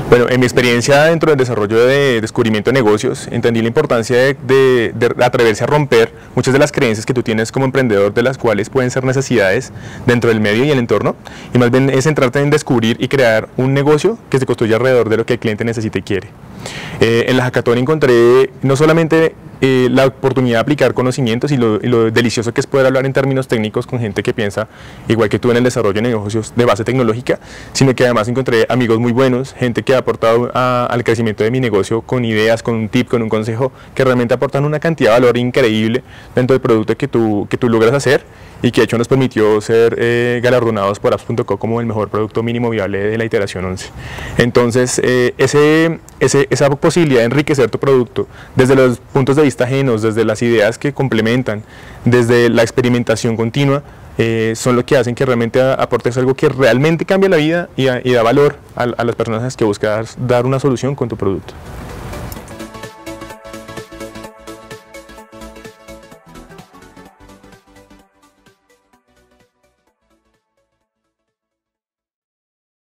Bueno, en mi experiencia dentro del desarrollo de descubrimiento de negocios, entendí la importancia de atreverse a romper muchas de las creencias que tú tienes como emprendedor, de las cuales pueden ser necesidades dentro del medio y el entorno, y más bien es centrarte en descubrir y crear un negocio que se construya alrededor de lo que el cliente necesita y quiere. En la hackathon encontré no solamente la oportunidad de aplicar conocimientos y lo delicioso que es poder hablar en términos técnicos con gente que piensa igual que tú en el desarrollo de negocios de base tecnológica, sino que además encontré amigos muy buenos, gente que ha aportado al crecimiento de mi negocio con ideas, con un tip, con un consejo, que realmente aportan una cantidad de valor increíble dentro del producto que tú logras hacer, y que de hecho nos permitió ser galardonados por apps.co como el mejor producto mínimo viable de la iteración 11. Entonces, esa posibilidad de enriquecer tu producto desde los puntos de vista ajenos, desde las ideas que complementan, desde la experimentación continua, son lo que hacen que realmente aportes algo que realmente cambia la vida y da valor a las personas que buscas dar una solución con tu producto.